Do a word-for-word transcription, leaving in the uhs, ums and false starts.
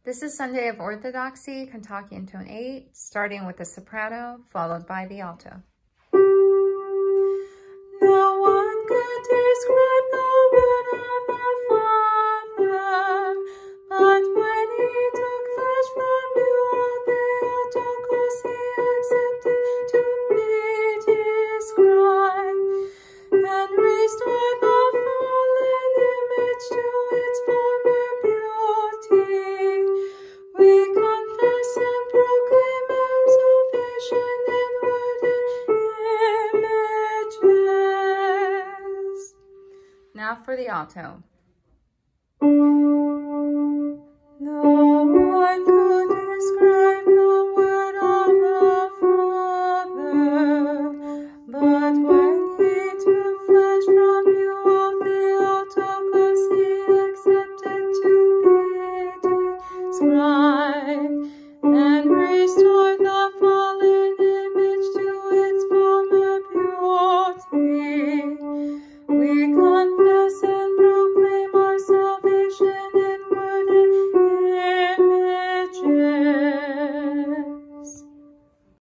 This is Sunday of Orthodoxy, Kentucky in tone eight, starting with the soprano, followed by the alto. No one could describe the word of the Father, but when he took flesh from you, all Theotokos he accepted to be described, and restored the fallen image to its former beauty. We confess and proclaim our salvation in word and images. Now for the alto. No one could describe the word of the Father, but when he took flesh from you, all Theotokos he accepted to be described,